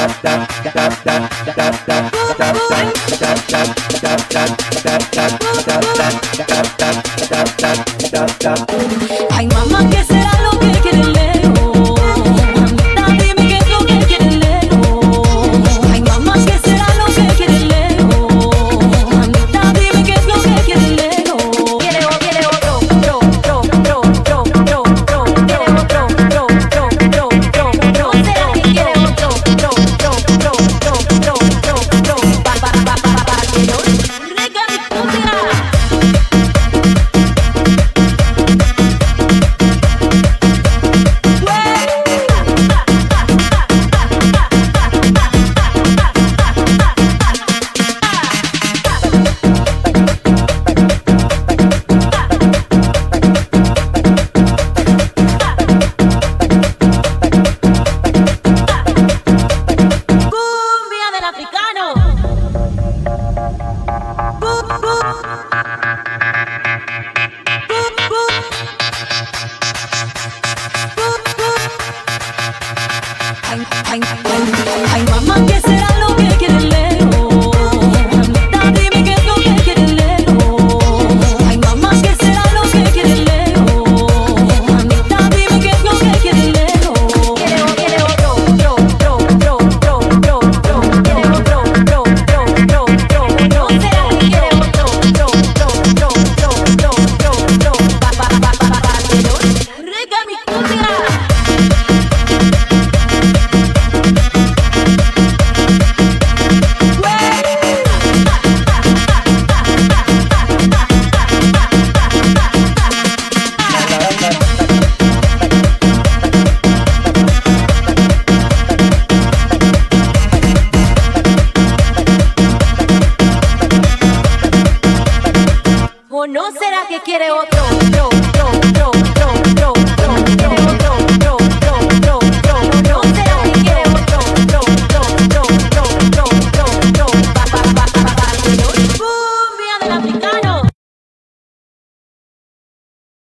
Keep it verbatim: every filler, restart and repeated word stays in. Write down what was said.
Ay, mamá, ¿qué será lo que quiere Leo? Mamita, dime qué es lo que quiere Leo. Ay, mamá, ¿qué será lo que quiere Leo? Mamita, dime qué es lo que quiere Leo. Quiere otro, quiere otro, otro, otro, otro, otro, otro, otro, quiere otro, otro, otro, otro, otro, otro. ¿Será que quiere otro, otro, otro, otro, otro, otro, otro, otro? Pa, pa, pa, pa, pa, que yo rica mi puta. Cumbia del africano. Bu, bu. Bu, bu. Bu, bu. Ay, ay, ay, ay, mamá, ¿qué será lo que quiere Leo? Mamita, dime qué es lo que quiere Leo. Ay, mamá, ¿qué será lo que quiere Leo? Mamita, dime qué es lo que quiere Leo. Quiere otro, quiere otro, otro, otro, otro, otro, otro, quiere otro, otro, otro, otro, otro, otro. ¿Será que quiere otro, otro, otro, otro, otro, otro, otro, otro? Pa, pa, pa, pa, pa, pa, que yo rica mi cumbia. ¿O no será que quiere otro, otro?